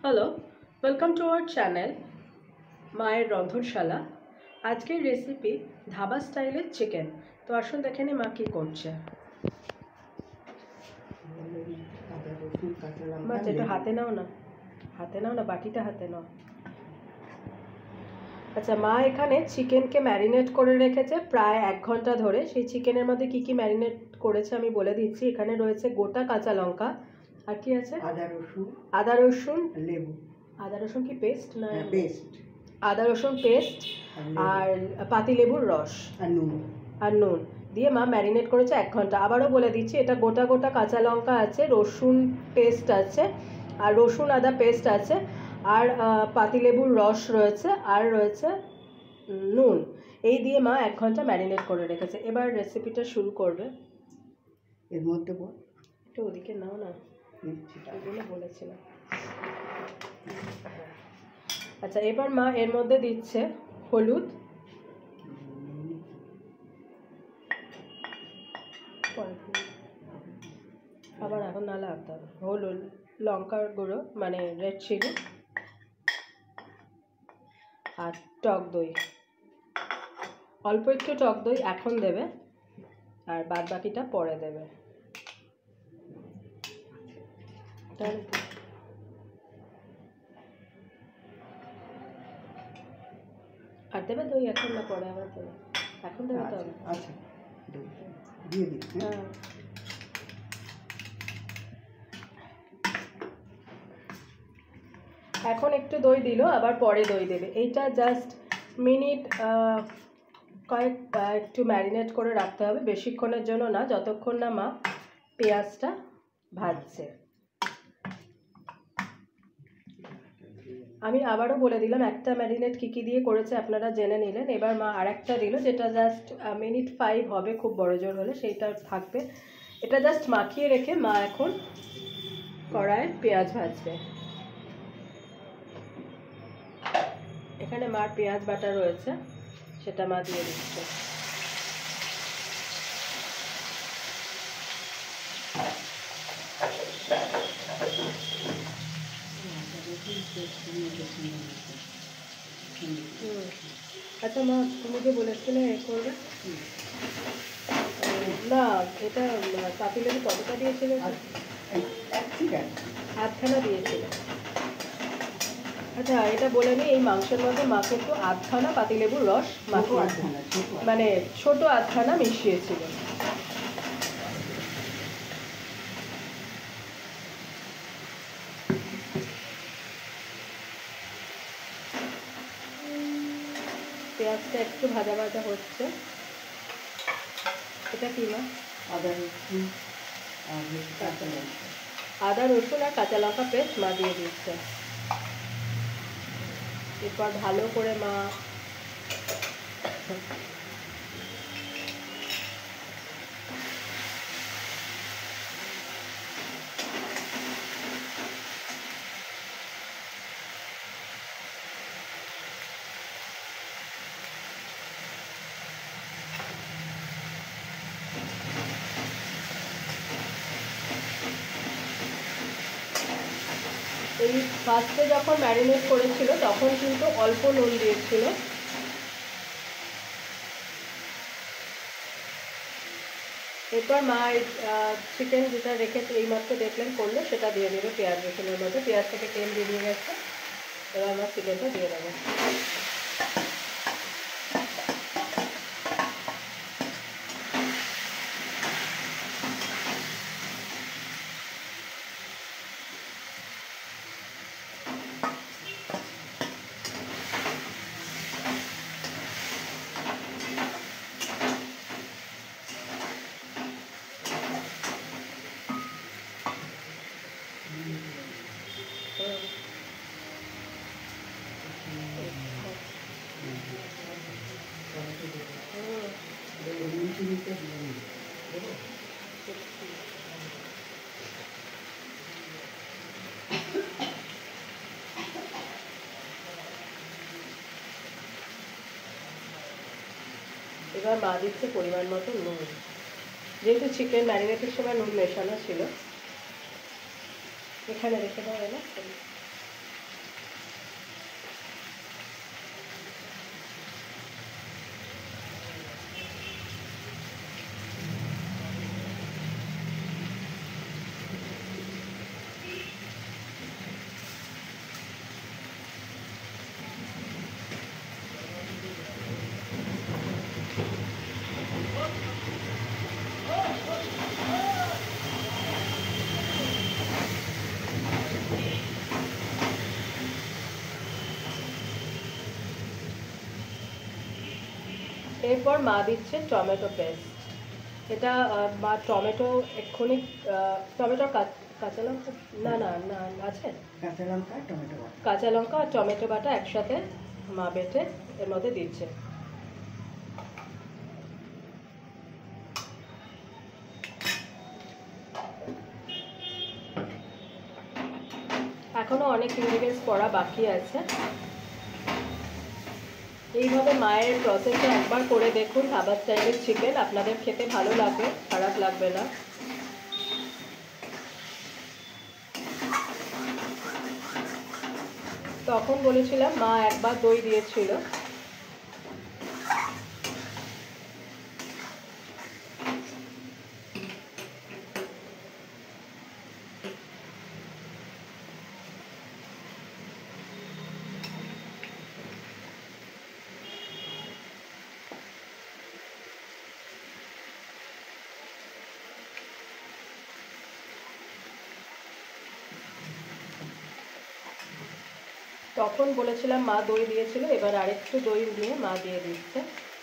Hello, welcome to our channel মায়ের রন্ধনশালা। আজকের রেসিপি ধাবা স্টাইলের চিকেন। তো আসুন দেখে নি মা কী করছে। মা যেটা হাতে নাও না, বাটিটা হাতে নাও। আচ্ছা, মা এখানে চিকেনকে ম্যারিনেট করে রেখেছে প্রায় 1 ঘন্টা ধরে। সেই চিকেনের মধ্যে কি কি ম্যারিনেট করেছে আমি বলে দিচ্ছি। এখানে রয়েছে গোটা কাঁচা লঙ্কা, আর কি আছে, আদা রসুন, লেবু। আদা রসুন কি পেস্ট না? পেস্ট। আদা রসুন পেস্ট আর পাতিলেবুর রস আর নুন দিয়ে মা ম্যারিনেট করেছে 1 ঘন্টা। আবারও বলে দিচ্ছি, এটা গোটা গোটা কাঁচা লঙ্কা আছে, রসুন পেস্ট আছে, আর রসুন আদা পেস্ট আছে, আর পাতিলেবুর রস রয়েছে, আর রয়েছে নুন। এই দিয়ে মা 1 ঘন্টা ম্যারিনেট করে রেখেছে। এবার রেসিপিটা শুরু করবে। এর মধ্যে একটু ওদিকে নাও না, এগুলো বলেছিলাম। আচ্ছা, এবার মা এর মধ্যে দিচ্ছে হলুদ, আবার এখন না লাগতে হবে, হলুদ, লঙ্কার গুঁড়ো মানে রেড চিলি, আর টক দই। অল্প একটু টক দই এখন দেবে, আর বাদ বাকিটা পরে দেবে। আর দেবে দই এখন না পরে আবার দেবে? এখন দেবে তো? আচ্ছা, দিয়ে দিই। হ্যাঁ, এখন একটু দই দিল, আবার পরে দই দেবে। এইটা জাস্ট মিনিট কয়েক একটু ম্যারিনেট করে রাখতে হবে, বেশিক্ষণের জন্য না, যতক্ষণ না মা পেঁয়াজটা ভাজছে। আমি আবারও বলে দিলাম, একটা ম্যারিনেট কী কী দিয়ে করেছে আপনারা জেনে নিলেন। এবার মা আরেকটা দিল, যেটা জাস্ট মিনিট 5 হবে, খুব বড় জোর হলে সেইটা থাকবে। এটা জাস্ট মাখিয়ে রেখে মা এখন কড়ায় পেঁয়াজ ভাজবে। এখানে মার পেঁয়াজ বাটা রয়েছে, সেটা মা দিয়ে দিচ্ছে। আচ্ছা মা, তুমি যে বলেছিলে এ করবে না, এটা পাতিলেবু কতটা দিয়েছিল? আধখানা দিয়েছিল। আচ্ছা, এটা বলে নিই, এই মাংসের মধ্যে মা কিন্তু আধখানা পাতিলেবুর রস মাখিয়েছে, মানে ছোট আধখানা মিশিয়েছিল। পেঁয়াজটা একটু ভাজা ভাজা হচ্ছে। এটা কি মা? আদা রসুন আর কাঁচা লঙ্কা পেস্ট মা দিয়ে দিচ্ছে। এরপর ভালো করে মা এই ফার্স্টে যখন ম্যারিনেট করেছিল তখন কিন্তু অল্প নুন দিয়েছিল। এরপর মা চিকেন যেটা রেখে এইমাত্র দেখলেন করলো, সেটা দিয়ে দেবে পেঁয়াজ রসুনের মধ্যে। পেঁয়াজ থেকে তেল বেরিয়ে গেছে, এবার আমার চিকেনটা দিয়ে দেবো। এবার মা দিচ্ছে পরিমাণ মতো নুন, যেহেতু চিকেন ম্যারিনেটের সময় নুন মেশানো ছিল। এখানে রেখে দাও না। এরপর মা দিচ্ছে টমেটো পেস্ট। এটা মা টমেটো এক্ষুনি টমেটোর কাঁচা লঙ্কা না না না আছে, কাঁচা লঙ্কা টমেটো বাটা, কাঁচা লঙ্কা আর টমেটো বাটা একসাথে মা বেটে এর মধ্যে দিচ্ছে। এখনো অনেক ইনগ্রিডিয়েন্টস পড়া বাকি আছে। এইভাবে মায়ের প্রসেসে একবার করে দেখুন ধাবা স্টাইলের চিকেন, আপনাদের খেতে ভালো লাগবে, খারাপ লাগবে না। তখন বলেছিলাম মা একবার দই দিয়েছিল। তখন বলেছিলাম মা দই দিয়েছিল, এবার আরেকটু দই দিয়ে মা দিয়ে দিচ্ছে।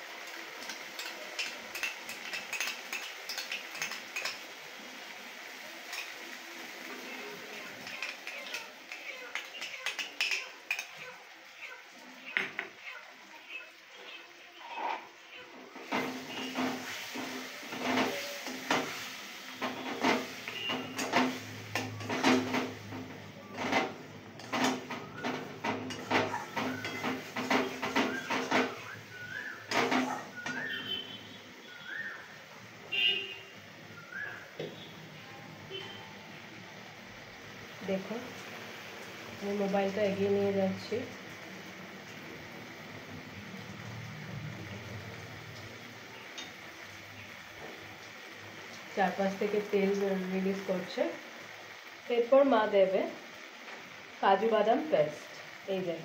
দেখো আমি মোবাইলটা এগিয়ে নিয়ে যাচ্ছি। চারপাশ থেকে তেল রিলিজ করছে। এরপর মা দেবে কাজু বাদাম পেস্ট। এই যে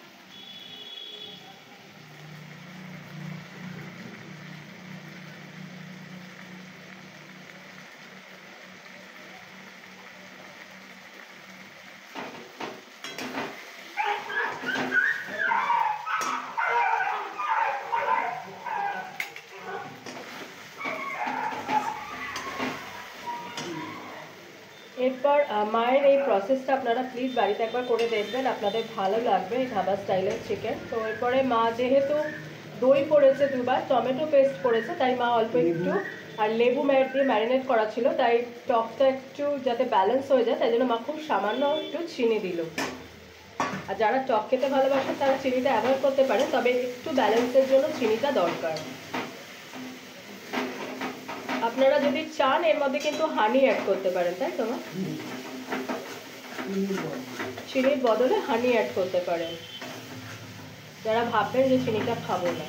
এরপর মায়ের এই প্রসেসটা আপনারা প্লিজ বাড়িতে একবার করে দেখবেন, আপনাদের ভালো লাগবে এই ধাবা স্টাইলের চিকেন। তো এরপরে মা যেহেতু দই পড়েছে দুবার, টমেটো পেস্ট পড়েছে, তাই মা অল্প একটু আর লেবু দিয়ে ম্যারিনেট করা ছিল, তাই টকটা একটু যাতে ব্যালেন্স হয়ে যায় তাই জন্য মা খুব সামান্য একটু চিনি দিল। আর যারা টক খেতে ভালোবাসে তারা চিনিটা অ্যাভয়েড করতে পারে, তবে একটু ব্যালেন্সের জন্য চিনিটা দরকার। আপনারা যদি চান এর মধ্যে কিন্তু হানি অ্যাড করতে পারেন, তাই তো মা? চিনির বদলে হানি অ্যাড করতে পারেন যারা ভাববেন যে চিনিটা খাবো না।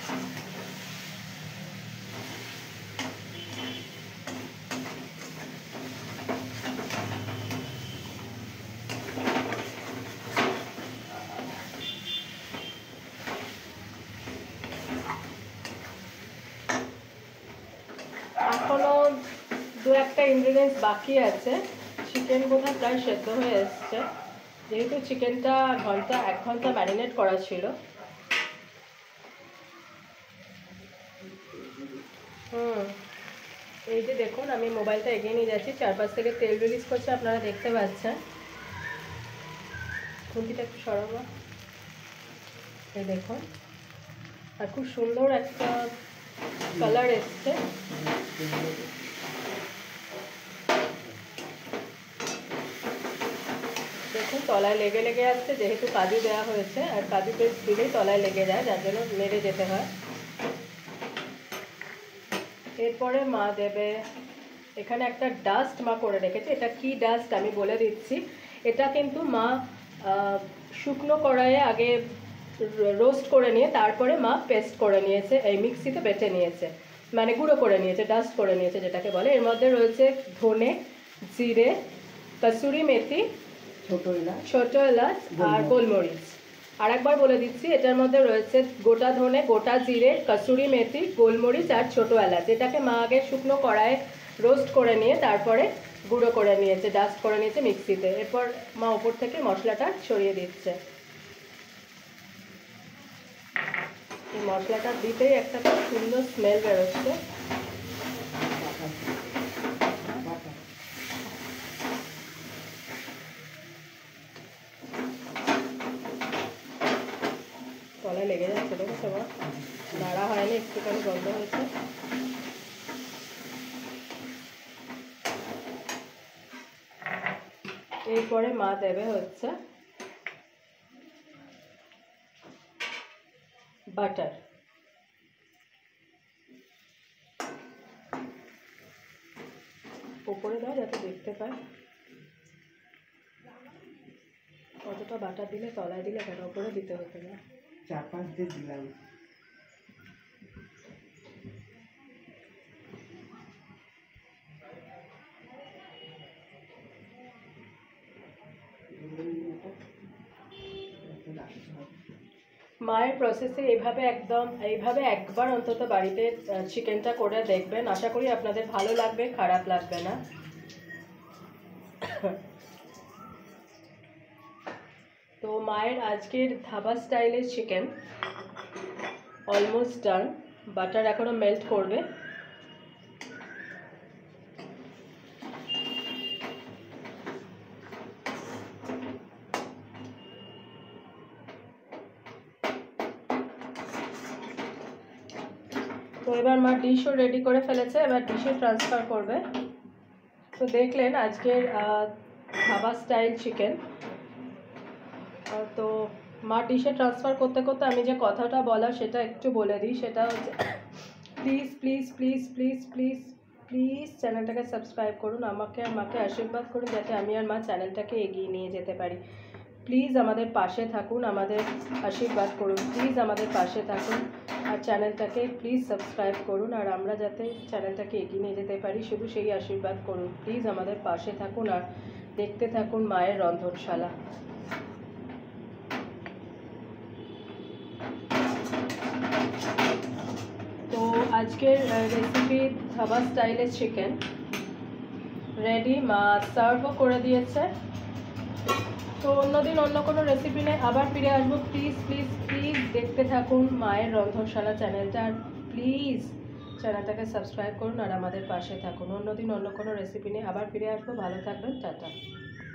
এখনো দু একটা ইনগ্রিডিয়েন্টস বাকি আছে। চিকেন বোধহয় প্রায় সেদ্ধ হয়ে এসছে, যেহেতু চিকেনটা এক ঘন্টা ম্যারিনেট করা ছিল। এই যে দেখুন আমি মোবাইলটা এগিয়ে নিয়ে যাচ্ছি, চারপাশ থেকে তেল রিলিজ করছে, আপনারা দেখতে পাচ্ছেন। খুন্তিটা একটু সরাবো, এই দেখুন, আর খুব সুন্দর একটা কালার এসছে। দেখুন তলায় লেগে লেগে আসছে, যেহেতু কাজু দেওয়া হয়েছে, আর কাজু পেস্ট দিলেই তলায় লেগে যায়, যার জন্য নেড়ে যেতে হয়। এরপরে মা দেবে এখানে একটা ডাস্ট মা করে রেখেছে। এটা কি ডাস্ট আমি বলে দিচ্ছি। এটা কিন্তু মা শুকনো কড়াইয়ে আগে রোস্ট করে নিয়ে তারপরে মা পেস্ট করে নিয়েছে, এই মিক্সিতে বেটে নিয়েছে, মানে গুঁড়ো করে নিয়েছে, ডাস্ট করে নিয়েছে যেটাকে বলে। এর মধ্যে রয়েছে ধনে, জিরে, কসুরি মেথি, ছোট এলাচ আর গোলমরিচ। আর একবার বলে দিচ্ছি, এটার মধ্যে রয়েছে গোটা ধনে, গোটা জিরে, কসুরি মেথি, গোলমরিচ আর ছোট এলাচ। এটাকে মা আগে শুকনো কড়াইয়ে রোস্ট করে নিয়ে তারপরে গুঁড়ো করে নিয়েছে, ডাস্ট করে নিয়েছে মিক্সিতে। এরপর মা উপর থেকে মশলাটা ছড়িয়ে দিচ্ছে। এই মশলাটা দিতেই একটা খুব সুন্দর স্মেল বেরোচ্ছে। তলায় লেগে যাচ্ছে, দেখেছো মা? নাড়া হয়নি, একটুখানি গন্ধ হয়েছে। এরপরে মা দেবে হচ্ছে বাটার। উপরে দাও যাতে দেখতে পায়। কতটা বাটার দিলে? তলায় দিলে কেন, উপরে দিতে হতো না? 4-5 দিয়ে দিলাম। মায়ের প্রসেসে এইভাবে একবার অন্তত বাড়িতে চিকেনটা করে দেখবেন। আশা করি আপনাদের ভালো লাগবে, খারাপ লাগবে না। তো মায়ের আজকের ধাবা স্টাইলের চিকেন অলমোস্ট ডান। বাটার এখনো মেল্ট করবে। তো এবার মা ডিশও রেডি করে ফেলেছে, এবার ডিশে ট্রান্সফার করবে। তো দেখলেন আজকের ধাবা স্টাইল চিকেন। তো মা ডিশে ট্রান্সফার করতে করতে আমি যে কথাটা বলা সেটা একটু বলে দিই। সেটা হচ্ছে please please please please please please চ্যানেলটাকে সাবস্ক্রাইব করুন, আমাকে আর মাকে আশীর্বাদ করুন যাতে আমি আর মা চ্যানেলটাকে এগিয়ে নিয়ে যেতে পারি। প্লিজ আমাদের পাশে থাকুন, আমাদের আশীর্বাদ করুন, প্লিজ আমাদের পাশে থাকুন, আর চ্যানেলটাকে প্লিজ সাবস্ক্রাইব করুন। আর আমরা যাতে চ্যানেলটাকে এগিয়ে নিয়ে যেতে পারি শুধু সেই আশীর্বাদ করুন। প্লিজ আমাদের পাশে থাকুন আর দেখতে থাকুন মায়ের রন্ধনশালা। তো আজকের রেসিপি ধাবা স্টাইলের চিকেন রেডি, মা সার্ভও করে দিয়েছে। তো অন্যদিন অন্য কোনো রেসিপি নিয়ে আবার ফিরে আসবো। প্লিজ প্লিজ প্লিজ দেখতে থাকুন মায়ের রন্ধনশালা চ্যানেলটা, আর প্লিজ চ্যানেলটাকে সাবস্ক্রাইব করুন আর আমাদের পাশে থাকুন। অন্যদিন অন্য কোনো রেসিপি নিয়ে আবার ফিরে আসবো। ভালো থাকবেন, টাটা।